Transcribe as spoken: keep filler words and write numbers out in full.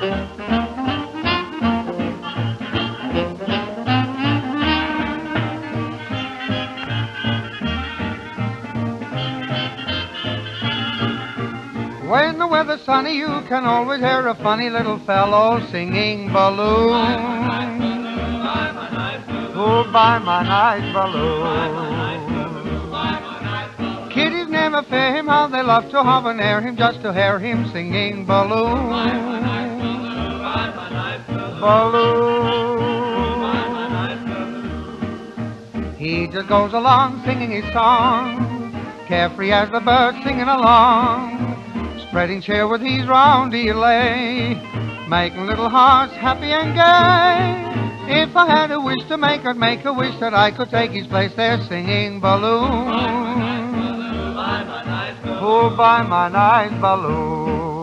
When the weather's sunny, you can always hear a funny little fellow singing balloon. Oh, buy my nice balloon. Kiddies never fear him, how they love to hover near him just to hear him singing balloon. Balloon. He just goes along singing his song, carefree as the birds singing along, spreading cheer with his roundy lay, making little hearts happy and gay. If I had a wish to make, I'd make a wish that I could take his place there singing balloon. Oh, buy my nice balloon.